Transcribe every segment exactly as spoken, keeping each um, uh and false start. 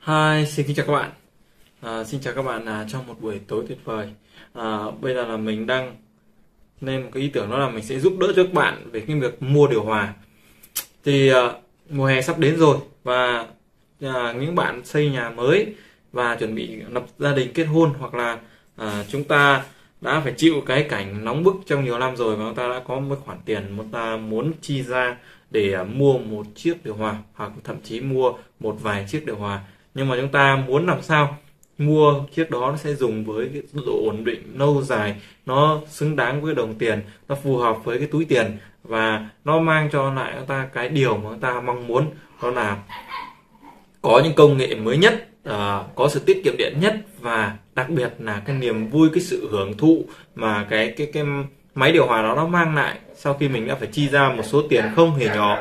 Hi, xin kính chào các bạn. À, xin chào các bạn à, trong một buổi tối tuyệt vời. À, bây giờ là mình đang lên một cái ý tưởng, đó là mình sẽ giúp đỡ cho các bạn về cái việc mua điều hòa. Thì à, mùa hè sắp đến rồi và à, những bạn xây nhà mới và chuẩn bị lập gia đình, kết hôn, hoặc là à, chúng ta đã phải chịu cái cảnh nóng bức trong nhiều năm rồi và chúng ta đã có một khoản tiền chúng ta muốn chi ra để à, mua một chiếc điều hòa, hoặc thậm chí mua một vài chiếc điều hòa. Nhưng mà chúng ta muốn làm sao mua chiếc đó nó sẽ dùng với cái độ ổn định lâu dài, nó xứng đáng với đồng tiền, nó phù hợp với cái túi tiền, và nó mang cho lại chúng ta cái điều mà chúng ta mong muốn, đó là có những công nghệ mới nhất, à, có sự tiết kiệm điện nhất, và đặc biệt là cái niềm vui, cái sự hưởng thụ mà cái cái cái máy điều hòa đó nó mang lại sau khi mình đã phải chi ra một số tiền không hề nhỏ.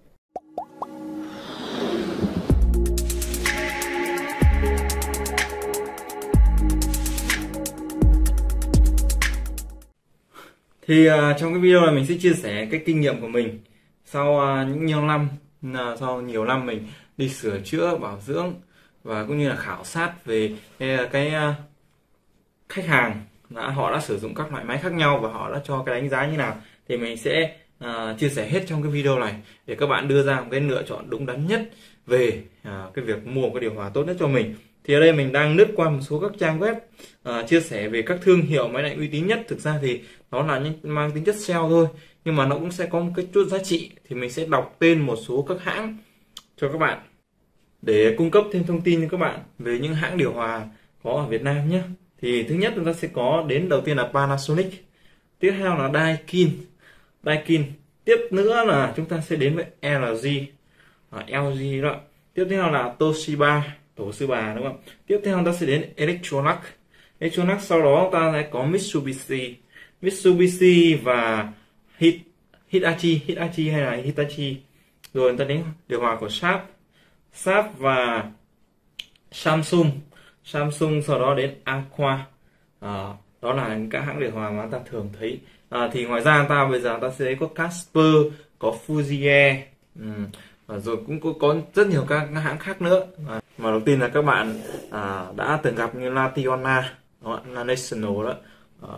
Thì uh, trong cái video này mình sẽ chia sẻ cái kinh nghiệm của mình sau uh, những nhiều năm uh, sau nhiều năm mình đi sửa chữa, bảo dưỡng và cũng như là khảo sát về cái, cái uh, khách hàng đã họ đã sử dụng các loại máy khác nhau và họ đã cho cái đánh giá như nào, thì mình sẽ uh, chia sẻ hết trong cái video này để các bạn đưa ra một cái lựa chọn đúng đắn nhất về uh, cái việc mua một cái điều hòa tốt nhất cho mình. Thì ở đây mình đang lướt qua một số các trang web uh, chia sẻ về các thương hiệu máy lạnh uy tín nhất. Thực ra thì nó là những mang tính chất sale thôi, nhưng mà nó cũng sẽ có một cái chút giá trị. Thì mình sẽ đọc tên một số các hãng cho các bạn để cung cấp thêm thông tin cho các bạn về những hãng điều hòa có ở Việt Nam nhé. Thì thứ nhất chúng ta sẽ có đến đầu tiên là Panasonic, tiếp theo là Daikin, Daikin tiếp nữa là chúng ta sẽ đến với lờ giê, à, lờ giê đó, tiếp theo là Toshiba, tổ sư bà, đúng không? Tiếp theo ta sẽ đến Electrolux, Electrolux sau đó ta sẽ có Mitsubishi, Mitsubishi và Hit, Hitachi, Hitachi hay là Hitachi. Rồi ta đến điều hòa của Sharp, Sharp và Samsung, Samsung sau đó đến Aqua. À, đó là các hãng điều hòa mà ta thường thấy. À, thì ngoài ra ta bây giờ ta sẽ có Casper, có Fujier, ừ. Và rồi cũng có, có rất nhiều các hãng khác nữa. À, mà đầu tiên là các bạn à, đã từng gặp như Lationa, đó, là National đó. À,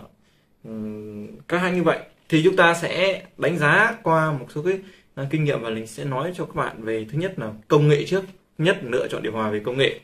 các hãng như vậy thì chúng ta sẽ đánh giá qua một số cái uh, kinh nghiệm, và mình sẽ nói cho các bạn về thứ nhất là công nghệ trước, nhất lựa chọn điều hòa về công nghệ.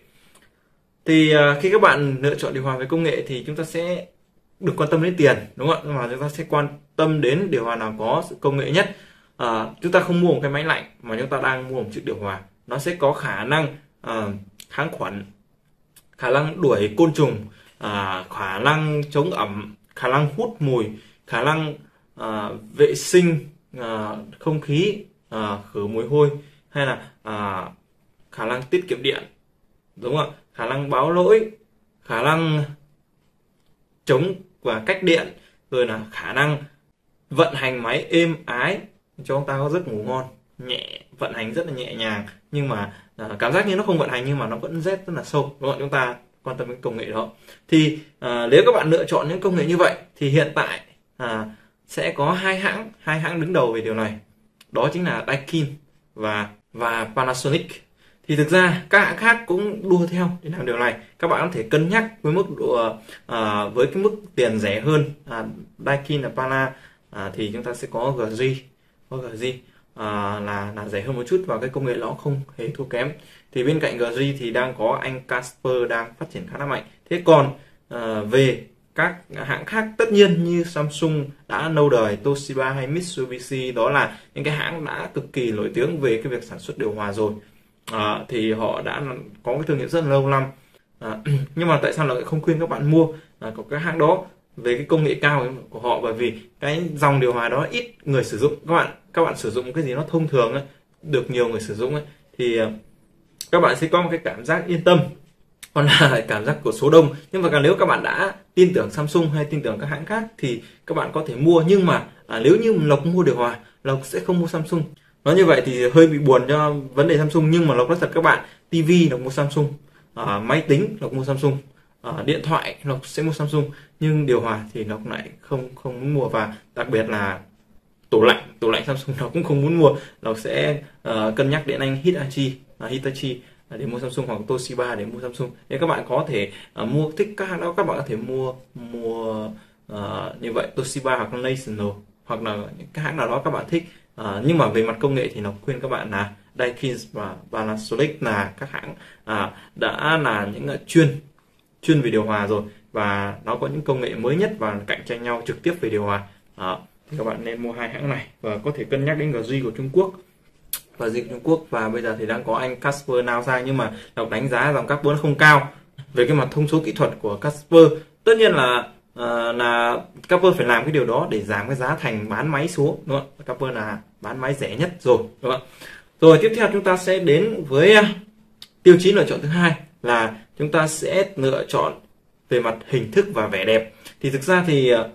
Thì uh, khi các bạn lựa chọn điều hòa về công nghệ thì chúng ta sẽ được quan tâm đến tiền, đúng không ạ? Nhưng mà chúng ta sẽ quan tâm đến điều hòa nào có sự công nghệ nhất. Uh, chúng ta không mua một cái máy lạnh mà chúng ta đang mua một chiếc điều hòa, nó sẽ có khả năng uh, kháng khuẩn, khả năng đuổi côn trùng, uh, khả năng chống ẩm, khả năng hút mùi, khả năng uh, vệ sinh uh, không khí, uh, khử mùi hôi, hay là uh, khả năng tiết kiệm điện, đúng không ạ? Khả năng báo lỗi, khả năng chống và cách điện, rồi là khả năng vận hành máy êm ái cho chúng ta có giấc ngủ ngon, nhẹ, vận hành rất là nhẹ nhàng, nhưng mà uh, cảm giác như nó không vận hành nhưng mà nó vẫn rét rất là sâu, đúng không? Chúng ta quan tâm đến công nghệ đó. Thì à, nếu các bạn lựa chọn những công nghệ như vậy thì hiện tại à, sẽ có hai hãng hai hãng đứng đầu về điều này, đó chính là Daikin và và Panasonic. Thì thực ra các hãng khác cũng đua theo để làm điều này. Các bạn có thể cân nhắc với mức độ à, với cái mức tiền rẻ hơn, à, Daikin và Pana, à, thì chúng ta sẽ có giê giê, có giê giê à, là là rẻ hơn một chút và cái công nghệ nó không hề thua kém. Thì bên cạnh giê giê thì đang có anh Casper đang phát triển khá là mạnh. Thế còn à, về các hãng khác, tất nhiên như Samsung đã lâu đời, Toshiba hay Mitsubishi, đó là những cái hãng đã cực kỳ nổi tiếng về cái việc sản xuất điều hòa rồi. À, thì họ đã có cái thương hiệu rất là lâu năm. À, nhưng mà tại sao lại không khuyên các bạn mua à, của các hãng đó về cái công nghệ cao của họ? Bởi vì cái dòng điều hòa đó ít người sử dụng. Các bạn các bạn sử dụng cái gì nó thông thường ấy, được nhiều người sử dụng ấy, thì các bạn sẽ có một cái cảm giác yên tâm, còn là cảm giác của số đông. Nhưng mà nếu các bạn đã tin tưởng Samsung hay tin tưởng các hãng khác thì các bạn có thể mua. Nhưng mà à, nếu như Lộc mua điều hòa, Lộc sẽ không mua Samsung. Nói như vậy thì hơi bị buồn cho vấn đề Samsung, nhưng mà Lộc nói thật các bạn, tivi Lộc mua Samsung, à, máy tính Lộc mua Samsung, à, điện thoại Lộc sẽ mua Samsung, nhưng điều hòa thì Lộc lại không không muốn mua. Và đặc biệt là tủ lạnh tủ lạnh Samsung Lộc cũng không muốn mua. Lộc sẽ uh, cân nhắc đến anh Hitachi, uh, Hitachi để mua Samsung, hoặc Toshiba để mua Samsung. Nếu các bạn có thể uh, mua thích các hãng đó, các bạn có thể mua mua uh, như vậy Toshiba hoặc National, hoặc là những cái hãng nào đó các bạn thích. Uh, nhưng mà về mặt công nghệ thì nó khuyên các bạn là Daikin và Panasonic là các hãng uh, đã là những uh, chuyên chuyên về điều hòa rồi, và nó có những công nghệ mới nhất và cạnh tranh nhau trực tiếp về điều hòa. Uh, thì các bạn nên mua hai hãng này, và có thể cân nhắc đến G của Trung Quốc. Và G Trung Quốc và bây giờ thì đang có anh Casper nào sang, nhưng mà đọc đánh giá dòng Casper nó không cao về cái mặt thông số kỹ thuật của Casper. Tất nhiên là uh, là Casper phải làm cái điều đó để giảm cái giá thành bán máy xuống, đúng không? Casper là bán máy rẻ nhất rồi, đúng không? Rồi tiếp theo chúng ta sẽ đến với uh, tiêu chí lựa chọn thứ hai, là chúng ta sẽ lựa chọn về mặt hình thức và vẻ đẹp. Thì thực ra thì uh,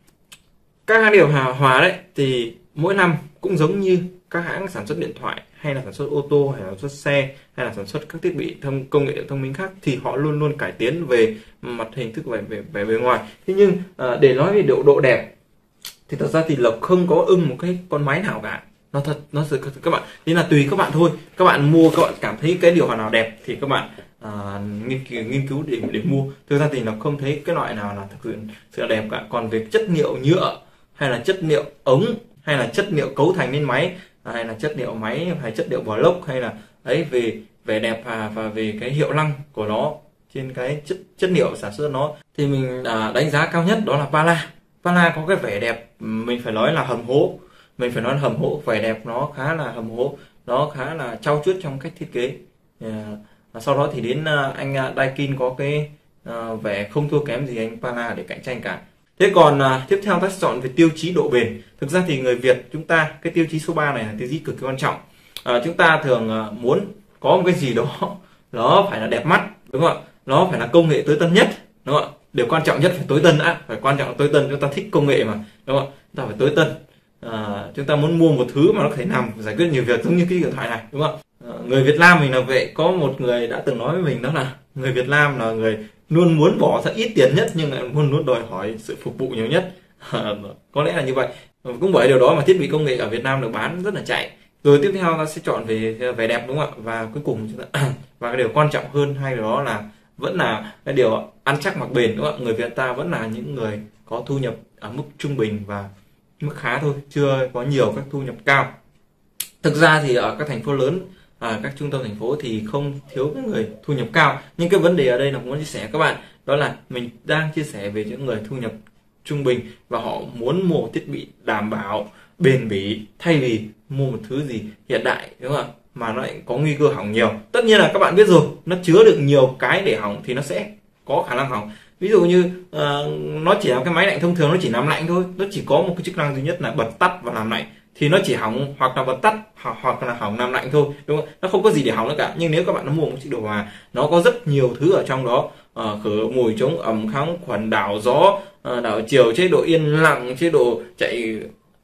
các hãng điều hòa đấy thì mỗi năm cũng giống như các hãng sản xuất điện thoại, hay là sản xuất ô tô, hay là sản xuất xe, hay là sản xuất các thiết bị thông công nghệ thông minh khác, thì họ luôn luôn cải tiến về mặt hình thức và về về bề ngoài. Thế nhưng uh, để nói về độ độ đẹp thì thật ra thì Lộc không có ưng một cái con máy nào cả. Nó thật nó sự các bạn, nên là tùy các bạn thôi. Các bạn mua, các bạn cảm thấy cái điều hòa nào đẹp thì các bạn uh, nghiên cứu nghiên cứu để để mua. Thực ra thì nó không thấy cái loại nào là thực sự sự đẹp cả. Còn về chất liệu nhựa, hay là chất liệu ống, hay là chất liệu cấu thành nên máy, hay là chất liệu máy, hay chất liệu block, hay là ấy về vẻ đẹp và, và về cái hiệu năng của nó trên cái chất chất liệu sản xuất nó, thì mình à, đánh giá cao nhất đó là Pala. Pala có cái vẻ đẹp mình phải nói là hầm hố, mình phải nói là hầm hố, vẻ đẹp nó khá là hầm hố, nó khá là trau chuốt trong cách thiết kế. À, sau đó thì đến à, anh Daikin có cái à, vẻ không thua kém gì anh Pala để cạnh tranh cả. Thế còn à, tiếp theo ta sẽ chọn về tiêu chí độ bền. Thực ra thì người Việt chúng ta, cái tiêu chí số ba này là tiêu chí cực kỳ quan trọng. À, chúng ta thường à, muốn có một cái gì đó nó phải là đẹp mắt, đúng không ạ? Nó phải là công nghệ tối tân nhất, đúng không ạ? Điều quan trọng nhất phải tối tân đã, phải quan trọng là tối tân. Chúng ta thích công nghệ mà, đúng không ạ? Chúng ta phải tối tân. À, chúng ta muốn mua một thứ mà nó có thể làm giải quyết nhiều việc, giống như cái điện thoại này, đúng không ạ? À, người Việt Nam mình là vậy. Có một người đã từng nói với mình đó là người Việt Nam là người luôn muốn bỏ ra ít tiền nhất, nhưng lại luôn luôn đòi hỏi sự phục vụ nhiều nhất. À, có lẽ là như vậy. Cũng bởi điều đó mà thiết bị công nghệ ở Việt Nam được bán rất là chạy. Rồi tiếp theo ta sẽ chọn về vẻ đẹp, đúng không ạ? Và cuối cùng và cái điều quan trọng hơn hai điều đó là vẫn là cái điều ăn chắc mặc bền, đúng không ạ? Người Việt ta vẫn là những người có thu nhập ở mức trung bình và mức khá thôi, chưa có nhiều các thu nhập cao. Thực ra thì ở các thành phố lớn, à, các trung tâm thành phố thì không thiếu cái người thu nhập cao, nhưng cái vấn đề ở đây là muốn chia sẻ các bạn, đó là mình đang chia sẻ về những người thu nhập trung bình và họ muốn mua một thiết bị đảm bảo bền bỉ thay vì mua một thứ gì hiện đại, đúng không ạ, mà nó lại có nguy cơ hỏng nhiều. Tất nhiên là các bạn biết rồi, nó chứa được nhiều cái để hỏng thì nó sẽ có khả năng hỏng. Ví dụ như uh, nó chỉ là cái máy lạnh thông thường, nó chỉ làm lạnh thôi, nó chỉ có một cái chức năng duy nhất là bật tắt và làm lạnh, thì nó chỉ hỏng hoặc là bật tắt hoặc, hoặc là hỏng làm lạnh thôi, đúng không? Nó không có gì để hỏng nữa cả. Nhưng nếu các bạn nó mua một chiếc điều hòa, nó có rất nhiều thứ ở trong đó, uh, khử mùi, chống ẩm, kháng khuẩn, đảo gió, uh, đảo chiều, chế độ yên lặng, chế độ chạy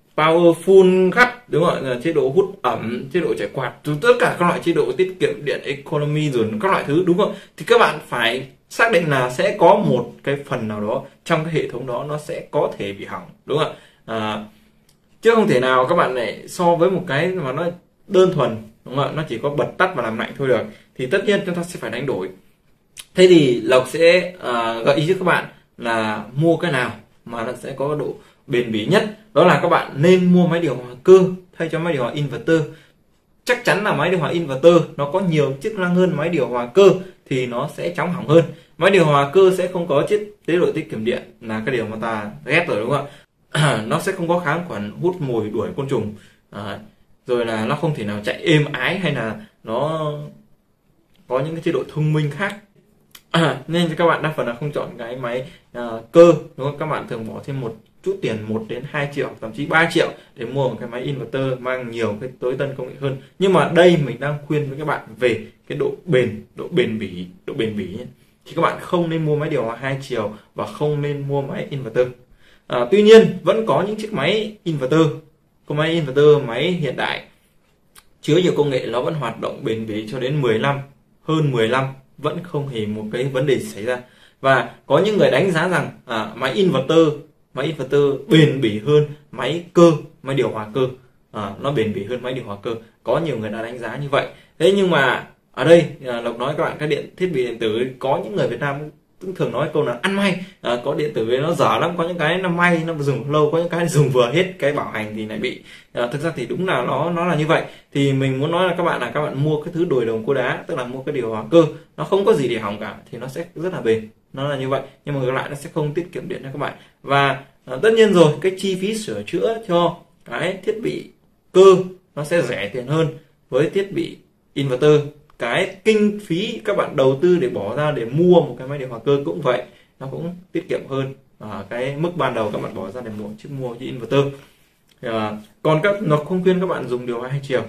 powerful gắt, đúng không? Chế độ hút ẩm, chế độ chạy quạt, tất cả các loại chế độ tiết kiệm điện, economy rồi các loại thứ, đúng không? Thì các bạn phải xác định là sẽ có một cái phần nào đó trong cái hệ thống đó nó sẽ có thể bị hỏng, đúng không ạ? À, chứ không thể nào các bạn lại so với một cái mà nó đơn thuần, đúng không ạ? Nó chỉ có bật tắt và làm lạnh thôi được, thì tất nhiên chúng ta sẽ phải đánh đổi. Thế thì Lộc sẽ uh, gợi ý cho các bạn là mua cái nào mà nó sẽ có độ bền bỉ nhất. Đó là các bạn nên mua máy điều hòa cơ thay cho máy điều hòa inverter. Chắc chắn là máy điều hòa inverter nó có nhiều chức năng hơn máy điều hòa cơ thì nó sẽ chóng hỏng hơn. Máy điều hòa cơ sẽ không có chế chế độ tiết kiệm điện, là cái điều mà ta ghét rồi, đúng không ạ? Nó sẽ không có kháng khuẩn, hút mùi, đuổi côn trùng, à, rồi là nó không thể nào chạy êm ái, hay là nó có những cái chế độ thông minh khác. À, nên các bạn đa phần là không chọn cái máy uh, cơ, đúng không? Các bạn thường bỏ thêm một chút tiền, một đến hai triệu, thậm chí ba triệu để mua một cái máy inverter mang nhiều cái tối tân công nghệ hơn. Nhưng mà đây mình đang khuyên với các bạn về cái độ bền, độ bền bỉ, độ bền bỉ nhé. Thì các bạn không nên mua máy điều hòa hai chiều và không nên mua máy inverter. À, tuy nhiên vẫn có những chiếc máy inverter, có máy inverter, máy hiện đại chứa nhiều công nghệ, nó vẫn hoạt động bền bỉ cho đến mười năm, hơn mười năm vẫn không hề một cái vấn đề xảy ra. Và có những người đánh giá rằng à, máy inverter máy inverter bền bỉ hơn máy cơ, máy điều hòa cơ, à, nó bền bỉ hơn máy điều hòa cơ. Có nhiều người đã đánh giá như vậy. Thế nhưng mà ở đây à, Lộc nói các bạn, các điện thiết bị điện tử có những người Việt Nam cũng thường nói câu là ăn may, à, có điện tử nó dở lắm, có những cái nó may nó dùng lâu, có những cái dùng vừa hết cái bảo hành thì lại bị à, thực ra thì đúng là nó nó là như vậy. Thì mình muốn nói là các bạn là các bạn mua cái thứ đồi đồng cua đá, tức là mua cái điều hòa cơ nó không có gì để hỏng cả thì nó sẽ rất là bền, nó là như vậy. Nhưng mà ngược lại nó sẽ không tiết kiệm điện cho các bạn. Và à, tất nhiên rồi, cái chi phí sửa chữa cho cái thiết bị cơ nó sẽ rẻ tiền hơn với thiết bị inverter. Cái kinh phí các bạn đầu tư để bỏ ra để mua một cái máy điều hòa cơ cũng vậy, nó cũng tiết kiệm hơn à, cái mức ban đầu các bạn bỏ ra để mua chiếc mua chiếc inverter. À, còn các nó không khuyên các bạn dùng điều hòa hai chiều,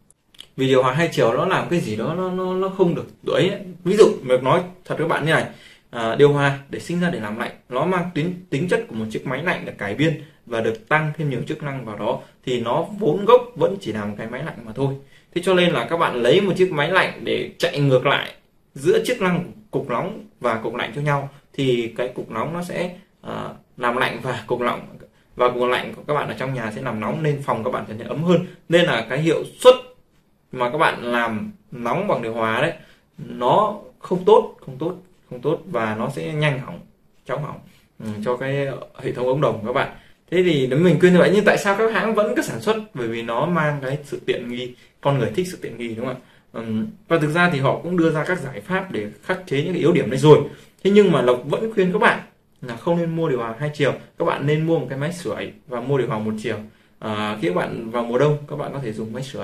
vì điều hòa hai chiều nó làm cái gì đó nó nó nó không được đuổi ấy. Ví dụ mình nói thật các bạn như này, à, điều hòa để sinh ra để làm lạnh, nó mang tính tính chất của một chiếc máy lạnh được cải biên và được tăng thêm nhiều chức năng vào đó, thì nó vốn gốc vẫn chỉ là một cái máy lạnh mà thôi. Thế cho nên là các bạn lấy một chiếc máy lạnh để chạy ngược lại giữa chức năng cục nóng và cục lạnh cho nhau, thì cái cục nóng nó sẽ uh, làm lạnh và cục lạnh và cục lạnh của các bạn ở trong nhà sẽ làm nóng, nên phòng các bạn trở nên ấm hơn. Nên là cái hiệu suất mà các bạn làm nóng bằng điều hòa đấy nó không tốt, không tốt, không tốt và nó sẽ nhanh hỏng, chóng hỏng ừ, cho cái hệ thống ống đồng của các bạn. Thế thì nếu mình khuyên như vậy, nhưng tại sao các hãng vẫn cứ sản xuất? Bởi vì nó mang cái sự tiện nghi, con người thích sự tiện nghi, đúng không ạ? Ừm, và thực ra thì họ cũng đưa ra các giải pháp để khắc chế những cái yếu điểm này rồi. Thế nhưng mà Lộc vẫn khuyên các bạn là không nên mua điều hòa hai chiều, các bạn nên mua một cái máy sưởi và mua điều hòa một chiều. À, khi các bạn vào mùa đông các bạn có thể dùng máy sưởi,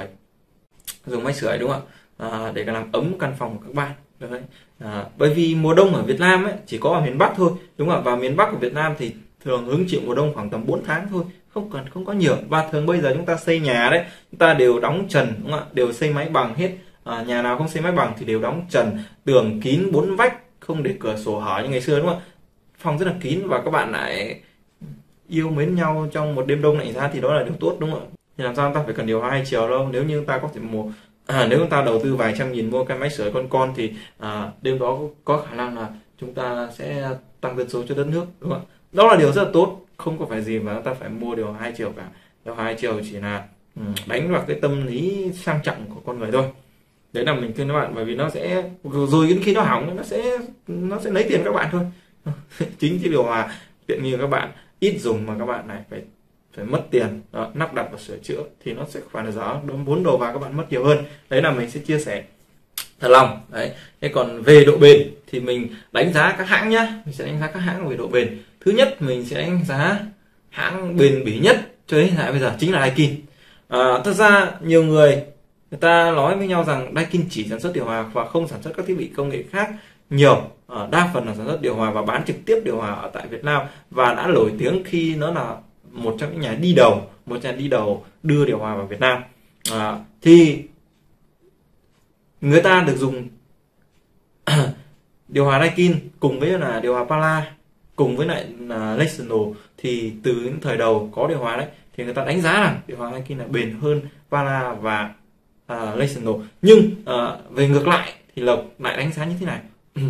dùng máy sưởi đúng không ạ? À, để làm ấm căn phòng của các bạn. Đấy. À, bởi vì mùa đông ở Việt Nam ấy chỉ có ở miền Bắc thôi, đúng không ạ? Và miền Bắc của Việt Nam thì thường hứng chịu mùa đông khoảng tầm bốn tháng thôi, không cần không có nhiều. Và thường bây giờ chúng ta xây nhà đấy, chúng ta đều đóng trần, đúng không ạ? Đều xây mái bằng hết. À, nhà nào không xây mái bằng thì đều đóng trần, tường kín bốn vách, không để cửa sổ hở như ngày xưa, đúng không ạ? Phòng rất là kín và các bạn lại yêu mến nhau trong một đêm đông lạnh giá thì đó là điều tốt, đúng không ạ? Thì làm sao chúng ta phải cần điều hòa hai chiều đâu, nếu như ta có thể mua à, nếu chúng ta đầu tư vài trăm nghìn mua cái máy sưởi con con thì à, đêm đó có khả năng là chúng ta sẽ tăng dân số cho đất nước, đúng không ạ? Đó là điều rất là tốt, không có phải gì mà chúng ta phải mua điều hòa hai chiều cả. Điều hòa hai chiều chỉ là um, đánh vào cái tâm lý sang trọng của con người thôi. Đấy là mình khuyên các bạn, bởi vì nó sẽ rồi đến khi nó hỏng nó sẽ nó sẽ lấy tiền các bạn thôi. Chính cái điều hòa tiện nghi các bạn ít dùng mà các bạn này phải phải mất tiền đó, lắp đặt và sửa chữa thì nó sẽ phải là giá vốn đầu vào các bạn mất nhiều hơn. Đấy là mình sẽ chia sẻ thật lòng. Đấy. Thế còn về độ bền thì mình đánh giá các hãng nhá, mình sẽ đánh giá các hãng về độ bền. Thứ nhất mình sẽ đánh giá hãng bền bỉ nhất cho đến hiện tại bây giờ chính là Daikin. À, thật ra nhiều người người ta nói với nhau rằng Daikin chỉ sản xuất điều hòa và không sản xuất các thiết bị công nghệ khác nhiều. À, đa phần là sản xuất điều hòa và bán trực tiếp điều hòa ở tại Việt Nam, và đã nổi tiếng khi nó là một trong những nhà đi đầu, một nhà đi đầu đưa điều hòa vào Việt Nam. À, thì người ta được dùng điều hòa Daikin cùng với là điều hòa Pala cùng với lại là National, thì từ những thời đầu có điều hòa đấy thì người ta đánh giá rằng điều hòa Daikin là bền hơn Pala và uh, National. Nhưng uh, về ngược lại thì Lộc lại đánh giá như thế này.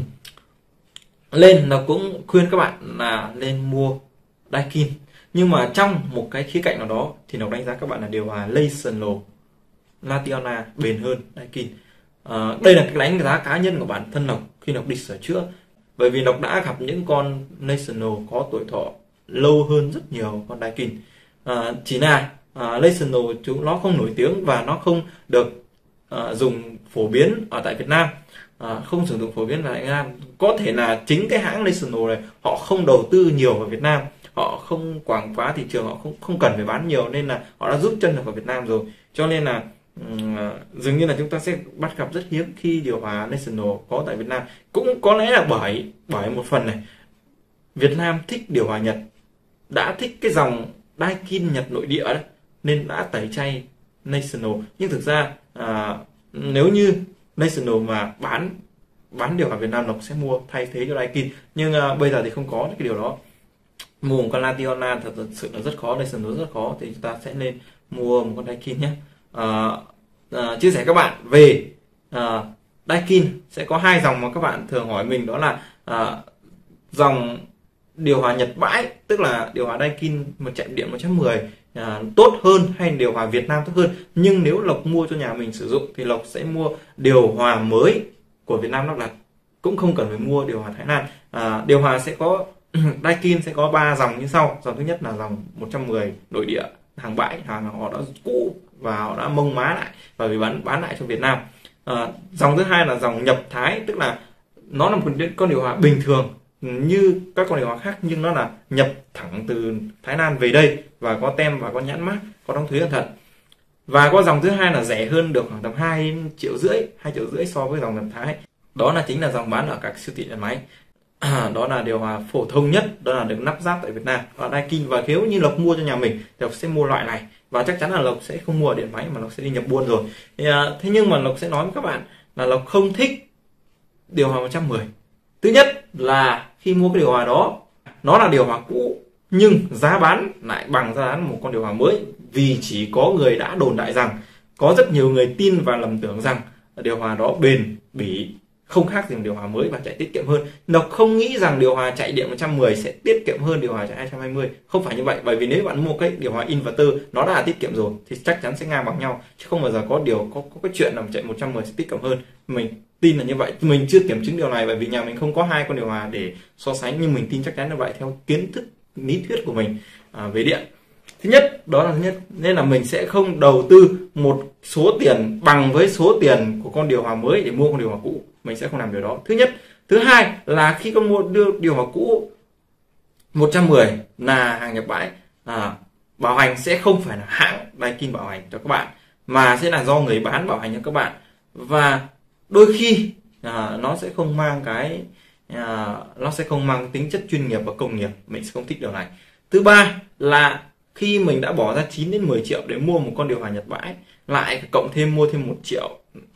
Lên Lộc cũng khuyên các bạn là nên mua Daikin, nhưng mà trong một cái khía cạnh nào đó thì Lộc đánh giá các bạn là điều hòa National Lationa bền hơn Daikin. À, đây là cái đánh giá cá nhân của bản thân Lộc khi Lộc đi sửa chữa, bởi vì Lộc đã gặp những con National có tuổi thọ lâu hơn rất nhiều con Daikin. À, chỉ là à, National chúng nó không nổi tiếng và nó không được à, dùng phổ biến ở tại Việt Nam, à, không sử dụng phổ biến ở tại Việt Nam. Có thể là chính cái hãng National này họ không đầu tư nhiều vào Việt Nam, họ không quảng bá thị trường, họ không không cần phải bán nhiều, nên là họ đã rút chân được vào Việt Nam rồi. Cho nên là um, dường như là chúng ta sẽ bắt gặp rất hiếm khi điều hòa National có tại Việt Nam. Cũng có lẽ là bởi bởi một phần này, Việt Nam thích điều hòa Nhật, đã thích cái dòng Daikin Nhật nội địa đấy, nên đã tẩy chay National. Nhưng thực ra à, nếu như National mà bán bán điều hòa Việt Nam, nó sẽ mua thay thế cho Daikin. Nhưng à, bây giờ thì không có cái điều đó. Mua một con Lationa thật, thật sự là rất khó, National rất khó, thì chúng ta sẽ nên mua một con Daikin nhé. À, à, chia sẻ các bạn về à, Daikin sẽ có hai dòng mà các bạn thường hỏi mình, đó là à, dòng điều hòa Nhật bãi, tức là điều hòa Daikin một chạy điện một trăm mười à, tốt hơn hay điều hòa Việt Nam tốt hơn. Nhưng nếu Lộc mua cho nhà mình sử dụng thì Lộc sẽ mua điều hòa mới của Việt Nam lắp đặt, cũng không cần phải mua điều hòa Thái Lan. À, điều hòa sẽ có Daikin sẽ có ba dòng như sau. Dòng thứ nhất là dòng một trăm mười nội địa, hàng bãi, hàng họ đã cũ và họ đã mông má lại và vì bán bán lại cho Việt Nam. À, dòng thứ hai là dòng nhập Thái, tức là nó là một con điều hòa bình thường như các con điều hòa khác, nhưng nó là nhập thẳng từ Thái Lan về đây và có tem và có nhãn mác, có đóng thuế cẩn thận. Và có dòng thứ hai là rẻ hơn được khoảng tầm hai triệu rưỡi, hai triệu rưỡi so với dòng nhập Thái. Đó là chính là dòng bán ở các siêu thị điện máy. À, đó là điều hòa phổ thông nhất, đó là được lắp ráp tại Việt Nam, đó là Daikin. Và nếu như Lộc mua cho nhà mình thì Lộc sẽ mua loại này, và chắc chắn là Lộc sẽ không mua ở điện máy mà Lộc sẽ đi nhập buôn rồi. Thì, à, thế nhưng mà Lộc sẽ nói với các bạn là Lộc không thích điều hòa một trăm mười. Thứ nhất là khi mua cái điều hòa đó, nó là điều hòa cũ nhưng giá bán lại bằng giá bán một con điều hòa mới, vì chỉ có người đã đồn đại rằng, có rất nhiều người tin và lầm tưởng rằng điều hòa đó bền bỉ, không khác gì điều hòa mới và chạy tiết kiệm hơn. Lộc không nghĩ rằng điều hòa chạy điện một trăm mười sẽ tiết kiệm hơn điều hòa chạy hai trăm hai mươi, không phải như vậy. Bởi vì nếu bạn mua cái điều hòa inverter nó đã là tiết kiệm rồi thì chắc chắn sẽ ngang bằng nhau, chứ không bao giờ có điều có, có cái chuyện là chạy một trăm mười sẽ tiết kiệm hơn. Mình tin là như vậy, mình chưa kiểm chứng điều này bởi vì nhà mình không có hai con điều hòa để so sánh, nhưng mình tin chắc chắn như vậy theo kiến thức lý thuyết của mình à, về điện. Thứ nhất, đó là thứ nhất, nên là mình sẽ không đầu tư một số tiền bằng với số tiền của con điều hòa mới để mua con điều hòa cũ, mình sẽ không làm điều đó. Thứ nhất. Thứ hai là khi con mua đưa điều hòa cũ một trăm mười là hàng nhập bãi, à, bảo hành sẽ không phải là hãng Daikin bảo hành cho các bạn, mà sẽ là do người bán bảo hành cho các bạn. Và đôi khi à, nó sẽ không mang cái à, nó sẽ không mang tính chất chuyên nghiệp và công nghiệp, mình sẽ không thích điều này. Thứ ba là khi mình đã bỏ ra chín đến mười triệu để mua một con điều hòa Nhật bãi, lại cộng thêm mua thêm một triệu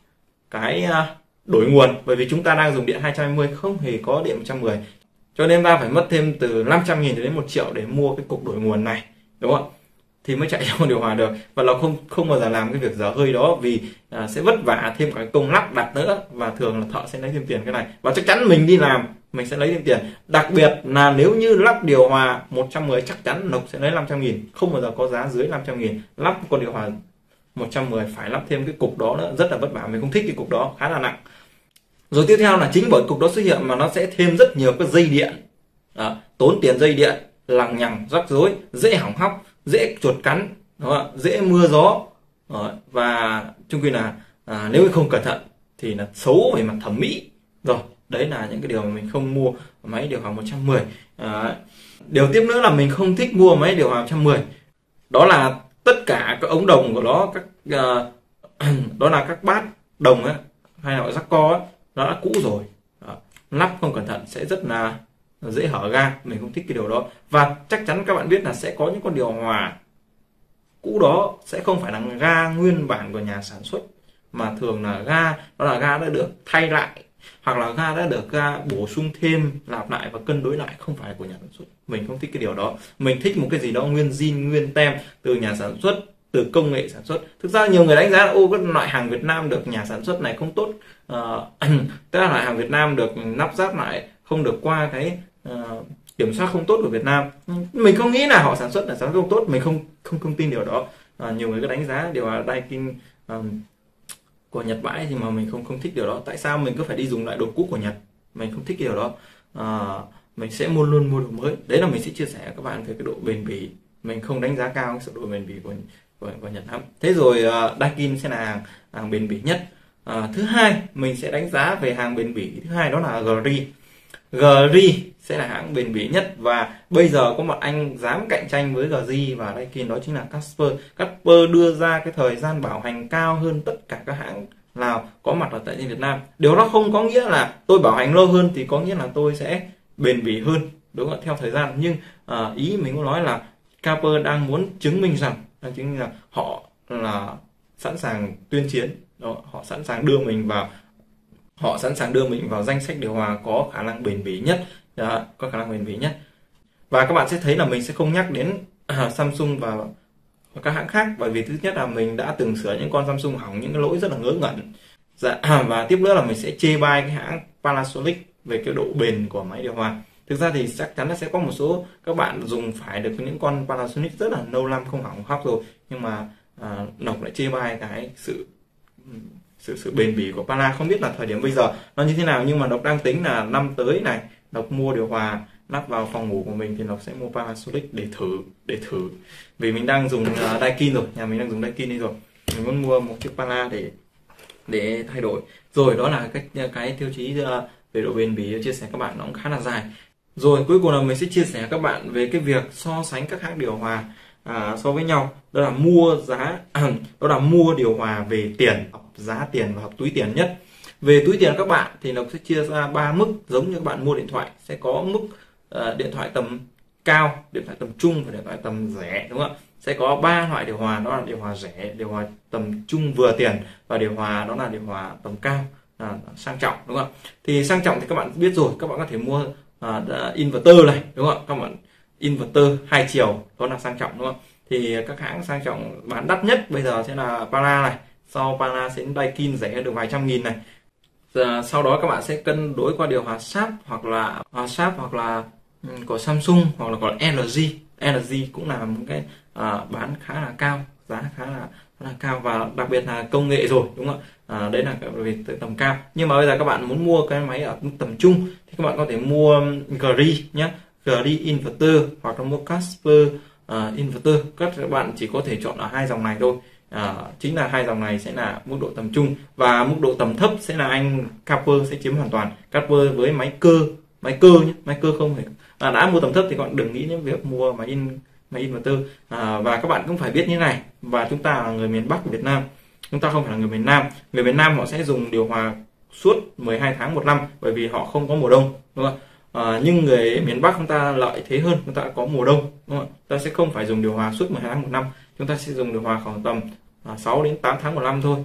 cái đổi nguồn, bởi vì chúng ta đang dùng điện hai trăm hai mươi, không hề có điện một trăm mười, cho nên ta phải mất thêm từ năm trăm nghìn đến một triệu để mua cái cục đổi nguồn này, đúng không? Thì mới chạy cho con điều hòa được. Và nó không không bao giờ làm cái việc dở hơi đó, vì à, sẽ vất vả thêm cái công lắp đặt nữa, và thường là thợ sẽ lấy thêm tiền cái này, và chắc chắn mình đi làm mình sẽ lấy thêm tiền. Đặc biệt là nếu như lắp điều hòa một trăm mười chắc chắn Lộc sẽ lấy năm trăm nghìn, không bao giờ có giá dưới năm trăm nghìn. Lắp con điều hòa một trăm mười phải lắp thêm cái cục đó nữa, rất là vất vả, mình không thích cái cục đó, khá là nặng. Rồi tiếp theo là chính bởi cục đó xuất hiện mà nó sẽ thêm rất nhiều các dây điện, đó, tốn tiền dây điện, lằng nhằng, rắc rối, dễ hỏng hóc, dễ chuột cắn, đó, dễ mưa gió, đó, và chung quy là à, nếu không cẩn thận thì là xấu về mặt thẩm mỹ. Rồi đấy là những cái điều mà mình không mua máy điều hòa một trăm mười. À, điều tiếp nữa là mình không thích mua máy điều hòa một trăm mười, đó là tất cả các ống đồng của nó, các uh, đó là các bát đồng ấy, hay là rắc co ấy, nó đã cũ rồi, đó, lắp không cẩn thận sẽ rất là dễ hở ga, mình không thích cái điều đó. Và chắc chắn các bạn biết là sẽ có những con điều hòa cũ đó sẽ không phải là ga nguyên bản của nhà sản xuất, mà thường là ga đó là ga đã được thay lại, hoặc là ga đã được ga bổ sung thêm, lặp lại và cân đối lại, không phải của nhà sản xuất. Mình không thích cái điều đó, mình thích một cái gì đó nguyên zin nguyên tem từ nhà sản xuất, từ công nghệ sản xuất. Thực ra nhiều người đánh giá là ô, cái loại hàng Việt Nam được nhà sản xuất này không tốt, uh, tức là loại hàng Việt Nam được lắp ráp lại không được qua cái uh, kiểm soát không tốt của Việt Nam. Mình không nghĩ là họ sản xuất là sản xuất không tốt, mình không không không tin điều đó. Uh, nhiều người cứ đánh giá điều hòa Daikin um, của Nhật bãi, thì mà mình không không thích điều đó. Tại sao mình cứ phải đi dùng lại đồ cũ của Nhật? Mình không thích cái điều đó. Uh, mình sẽ mua luôn mua đồ mới. Đấy là mình sẽ chia sẻ với các bạn về cái độ bền bỉ. Mình không đánh giá cao cái sự độ bền bỉ của của, của Nhật lắm. Thế rồi uh, Daikin sẽ là hàng, hàng bền bỉ nhất. Uh, thứ hai mình sẽ đánh giá về hàng bền bỉ thứ hai, đó là Gri. Gri sẽ là hãng bền bỉ nhất, và bây giờ có một anh dám cạnh tranh với Gri và Daikin, đó chính là Casper. Casper đưa ra cái thời gian bảo hành cao hơn tất cả các hãng nào có mặt ở tại Việt Nam. Điều đó không có nghĩa là tôi bảo hành lâu hơn thì có nghĩa là tôi sẽ bền bỉ hơn, đúng không? Theo thời gian. Nhưng uh, ý mình muốn nói là Casper đang muốn chứng minh rằng đang chứng minh rằng họ là sẵn sàng tuyên chiến, đó, họ sẵn sàng đưa mình vào họ sẵn sàng đưa mình vào danh sách điều hòa có khả năng bền bỉ nhất, đó, có khả năng bền bỉ nhất. Và các bạn sẽ thấy là mình sẽ không nhắc đến uh, Samsung và, và các hãng khác, bởi vì thứ nhất là mình đã từng sửa những con Samsung hỏng những cái lỗi rất là ngớ ngẩn. Dạ, và tiếp nữa là mình sẽ chê bai cái hãng Panasonic về cái độ bền của máy điều hòa. Thực ra thì chắc chắn là sẽ có một số các bạn dùng phải được những con Panasonic rất là lâu năm không hỏng hóc rồi, nhưng mà à, Lộc lại chê bai cái sự sự sự bền bỉ của Pana. Không biết là thời điểm bây giờ nó như thế nào, nhưng mà Lộc đang tính là năm tới này Lộc mua điều hòa lắp vào phòng ngủ của mình thì Lộc sẽ mua Panasonic để thử để thử vì mình đang dùng uh, Daikin rồi, nhà mình đang dùng Daikin đi rồi, mình muốn mua một chiếc Pana để để thay đổi. Rồi đó là cách cái tiêu chí uh, về độ bền bỉ chia sẻ các bạn, nó cũng khá là dài. Rồi cuối cùng là mình sẽ chia sẻ các bạn về cái việc so sánh các hãng điều hòa à, so với nhau. Đó là mua giá đó là mua điều hòa về tiền, hợp giá tiền và hợp túi tiền nhất. Về túi tiền các bạn thì nó sẽ chia ra ba mức, giống như các bạn mua điện thoại sẽ có mức uh, điện thoại tầm cao, điện thoại tầm trung và điện thoại tầm rẻ, đúng không ạ? Sẽ có ba loại điều hòa, đó là điều hòa rẻ, điều hòa tầm trung vừa tiền và điều hòa đó là điều hòa tầm cao, là sang trọng, đúng không ạ? Thì sang trọng thì các bạn biết rồi, các bạn có thể mua uh, inverter này, đúng không ạ? Các bạn inverter hai chiều đó là sang trọng, đúng không? Thì các hãng sang trọng bán đắt nhất bây giờ sẽ là Pana này, sau Pana sẽ Daikin rẻ được vài trăm nghìn này. Giờ, sau đó các bạn sẽ cân đối qua điều hòa Sharp hoặc là uh, Sharp hoặc là um, của Samsung hoặc là của lờ giê. lờ giê cũng là một cái uh, bán khá là cao, giá khá là khá là cao và đặc biệt là công nghệ rồi, đúng không ạ? À, đấy là về tầm cao. Nhưng mà bây giờ các bạn muốn mua cái máy ở tầm trung thì các bạn có thể mua Gree nhé, Gree inverter hoặc là mua Casper uh, inverter. Các bạn chỉ có thể chọn ở hai dòng này thôi. À, chính là hai dòng này sẽ là mức độ tầm trung và mức độ tầm thấp sẽ là anh Casper sẽ chiếm hoàn toàn. Casper với máy cơ, máy cơ nhé, máy cơ không phải à, đã mua tầm thấp thì các bạn đừng nghĩ đến việc mua máy in máy inverter. À, và các bạn cũng phải biết như này, và chúng ta là người miền Bắc của Việt Nam, chúng ta không phải là người miền Nam. Người miền Nam họ sẽ dùng điều hòa suốt mười hai tháng một năm bởi vì họ không có mùa đông, đúng không? À, nhưng người miền Bắc chúng ta lợi thế hơn, chúng ta có mùa đông, đúng không? Ta sẽ không phải dùng điều hòa suốt mười hai tháng một năm, chúng ta sẽ dùng điều hòa khoảng tầm à, sáu đến tám tháng một năm thôi.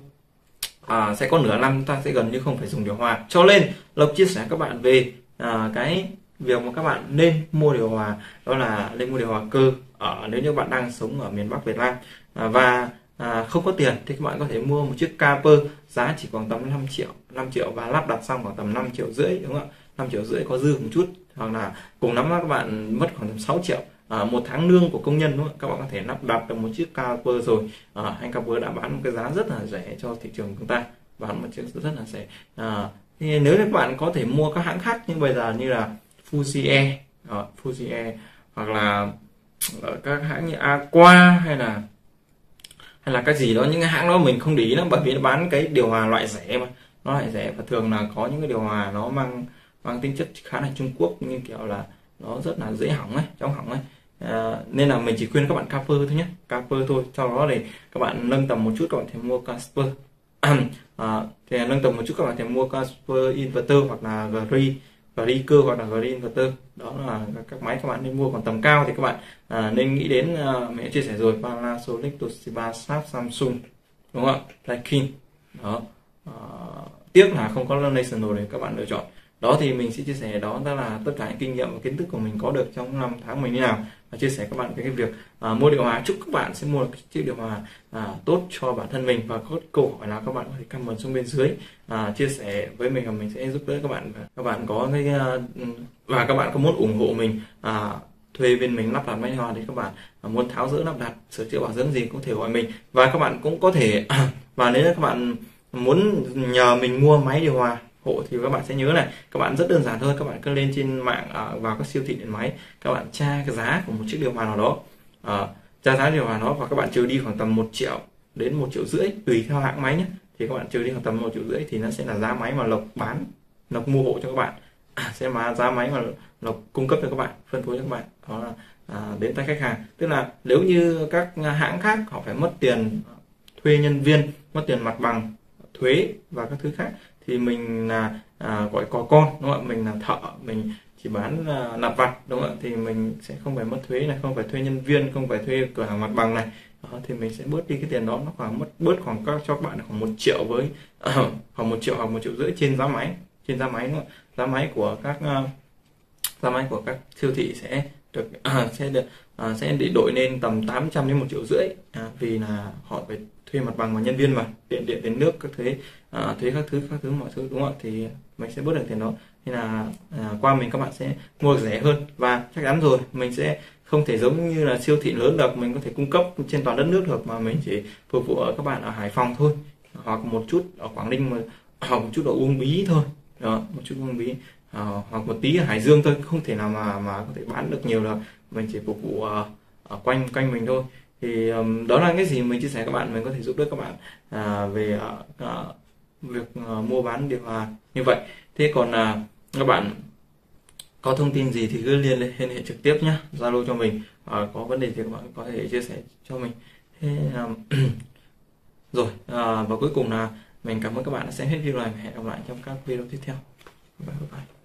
À, sẽ có nửa năm chúng ta sẽ gần như không phải dùng điều hòa. Cho nên Lộc chia sẻ các bạn về à, cái việc mà các bạn nên mua điều hòa, đó là nên mua điều hòa cơ ở nếu như bạn đang sống ở miền Bắc Việt Nam à, và à, không có tiền thì các bạn có thể mua một chiếc Casper giá chỉ khoảng tầm năm triệu năm triệu và lắp đặt xong khoảng tầm năm triệu rưỡi, đúng không ạ? năm triệu rưỡi có dư một chút, hoặc là cùng lắm các bạn mất khoảng tầm sáu triệu. À, một tháng lương của công nhân, đúng không? Các bạn có thể lắp đặt được một chiếc Casper rồi. À, anh Casper đã bán một cái giá rất là rẻ cho thị trường chúng ta, bán một chiếc rất là rẻ. À, thì nếu các bạn có thể mua các hãng khác như bây giờ như là Fuji Air, à, Fuji Air hoặc là các hãng như Aqua hay là hay là cái gì đó, những cái hãng đó mình không để ý lắm bởi vì nó bán cái điều hòa loại rẻ mà nó lại rẻ, và thường là có những cái điều hòa nó mang mang tính chất khá là Trung Quốc, như kiểu là nó rất là dễ hỏng ấy, chóng hỏng ấy. À, nên là mình chỉ khuyên các bạn Casper thôi nhé, Casper thôi. Sau đó để các bạn nâng tầm một chút các bạn thể mua Casper. À, thì nâng tầm một chút các bạn thể mua Casper inverter hoặc là Gree Gree cơ hoặc là Gree inverter. Đó là các máy các bạn nên mua. Còn tầm cao thì các bạn à, nên nghĩ đến à, mình đã chia sẻ rồi, Panasonic, Toshiba, Sharp, Samsung, đúng không ạ? Daikin. Đó. À, tiếc là không có National để các bạn lựa chọn. Đó thì mình sẽ chia sẻ đó, đó là tất cả những kinh nghiệm và kiến thức của mình có được trong năm tháng mình như nào, và chia sẻ các bạn về cái việc à, mua điều hòa. Chúc các bạn sẽ mua được chiếc điều hòa à, tốt cho bản thân mình, và có câu hỏi nào các bạn có thể comment xuống bên dưới à, chia sẻ với mình và mình sẽ giúp đỡ các bạn. Các bạn có cái uh, và các bạn có muốn ủng hộ mình à, thuê bên mình lắp đặt máy điều hòa thì các bạn à, muốn tháo rỡ lắp đặt sửa chữa bảo dưỡng gì cũng thể gọi mình, và các bạn cũng có thể và nếu các bạn muốn nhờ mình mua máy điều hòa hộ thì các bạn sẽ nhớ này, các bạn rất đơn giản thôi, các bạn cứ lên trên mạng à, vào các siêu thị điện máy, các bạn tra cái giá của một chiếc điều hòa nào đó, à, tra giá điều hòa đó và các bạn trừ đi khoảng tầm một triệu đến một triệu rưỡi tùy theo hãng máy nhé, thì các bạn trừ đi khoảng tầm một triệu rưỡi thì nó sẽ là giá máy mà Lộc bán, Lộc mua hộ cho các bạn, à, sẽ là giá máy mà Lộc cung cấp cho các bạn, phân phối cho các bạn, đó là à, đến tay khách hàng. Tức là nếu như các hãng khác họ phải mất tiền thuê nhân viên, mất tiền mặt bằng, thuế và các thứ khác, thì mình là à, gọi có con, đúng không ạ? Mình là thợ, mình chỉ bán à, lặt vặt, đúng không ạ? Thì mình sẽ không phải mất thuế này, không phải thuê nhân viên, không phải thuê cửa hàng mặt bằng này. Đó, thì mình sẽ bớt đi cái tiền đó, nó khoảng mất bớt khoảng các cho các bạn khoảng một triệu với uh, khoảng một triệu hoặc một triệu rưỡi trên giá máy, trên giá máy, đúng không? Giá máy của các uh, giá máy của các siêu thị sẽ được à, sẽ được à, sẽ bị đội lên tầm tám trăm đến một triệu rưỡi, à, vì là họ phải thuê mặt bằng và nhân viên mà điện điện tiền nước các thuế à, thuế các thứ các thứ mọi thứ đúng không ạ, thì mình sẽ bớt được tiền đó. Nên là à, qua mình các bạn sẽ mua được rẻ hơn, và chắc chắn rồi mình sẽ không thể giống như là siêu thị lớn được, mình có thể cung cấp trên toàn đất nước được, mà mình chỉ phục vụ ở các bạn ở Hải Phòng thôi, hoặc một chút ở Quảng Ninh, mà hoặc một chút ở Uông Bí thôi đó, một chút Uông Bí à, hoặc một tí ở Hải Dương thôi, không thể nào mà mà có thể bán được nhiều được, mình chỉ phục vụ uh, ở quanh quanh mình thôi. Thì um, đó là cái gì mình chia sẻ các bạn, mình có thể giúp đỡ các bạn à, về uh, uh, việc uh, mua bán điều hòa như vậy. Thế còn uh, các bạn có thông tin gì thì cứ liên liên hệ trực tiếp nhé, Zalo cho mình, à, có vấn đề thì các bạn có thể chia sẻ cho mình. Thế um, rồi à, và cuối cùng là mình cảm ơn các bạn đã xem hết video này, hẹn gặp lại trong các video tiếp theo. Bye bye.